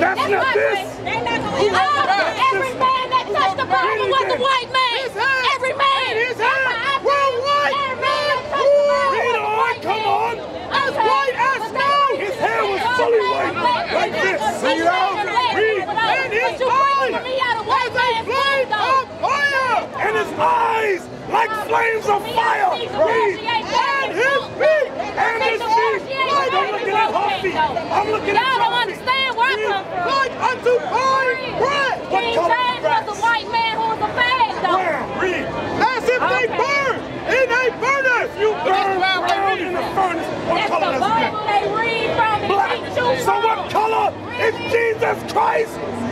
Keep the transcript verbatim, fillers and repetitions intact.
That's That's not my this. faith. Oh, every man that touched the Bible was a white man. Every man. His hands were white. Every man that touched the Bible was Read a on, white come man. on. As white as snow. His hair was fully white, like this. See that? Read. And his eyes as a flame of fire. And his eyes like flames of fire. Read. And his feet. And his feet. Like I'm looking at her feet. I'm looking at Y'all don't her feet. understand where I come from. Like unto fine bread. King James was a white man who was a fag, though. Read. As if they burn in a furnace. You burn around in the furnace. What That's color the does it Bible they read from. Black. So what color is Jesus Christ?